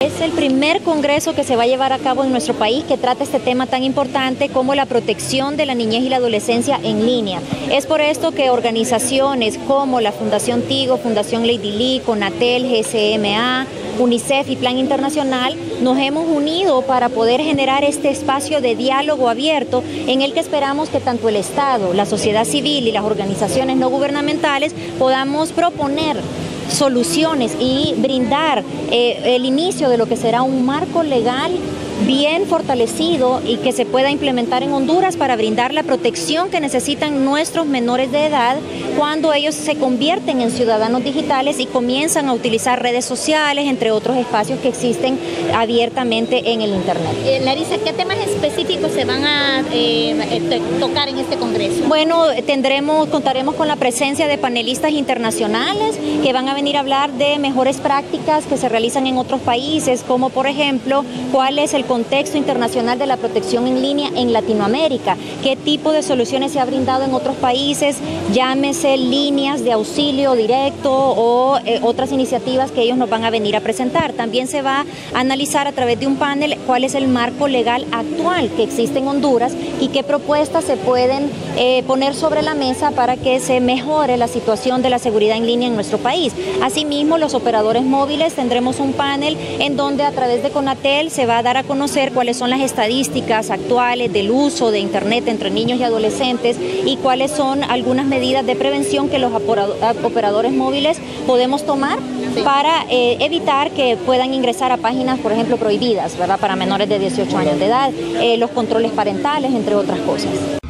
Es el primer congreso que se va a llevar a cabo en nuestro país que trata este tema tan importante como la protección de la niñez y la adolescencia en línea. Es por esto que organizaciones como la Fundación Tigo, Fundación Lady Lee, Conatel, GCMA, UNICEF y Plan Internacional nos hemos unido para poder generar este espacio de diálogo abierto en el que esperamos que tanto el Estado, la sociedad civil y las organizaciones no gubernamentales podamos proponer soluciones y brindar el inicio de lo que será un marco legal bien fortalecido y que se pueda implementar en Honduras para brindar la protección que necesitan nuestros menores de edad cuando ellos se convierten en ciudadanos digitales y comienzan a utilizar redes sociales, entre otros espacios que existen abiertamente en el Internet. Larisa, ¿qué temas específicos se van a tocar en este congreso? Bueno, contaremos con la presencia de panelistas internacionales que van a venir a hablar de mejores prácticas que se realizan en otros países, como por ejemplo, cuál es el contexto internacional de la protección en línea en Latinoamérica, qué tipo de soluciones se ha brindado en otros países, llámese líneas de auxilio directo o otras iniciativas que ellos nos van a venir a presentar. También se va a analizar a través de un panel cuál es el marco legal actual que existe en Honduras y qué propuestas se pueden poner sobre la mesa para que se mejore la situación de la seguridad en línea en nuestro país. Asimismo, los operadores móviles tendremos un panel en donde a través de Conatel se va a dar a conocer cuáles son las estadísticas actuales del uso de Internet entre niños y adolescentes y cuáles son algunas medidas de prevención que los operadores móviles podemos tomar para evitar que puedan ingresar a páginas, por ejemplo, prohibidas, ¿verdad?, para menores de 18 años de edad, los controles parentales, entre otras cosas.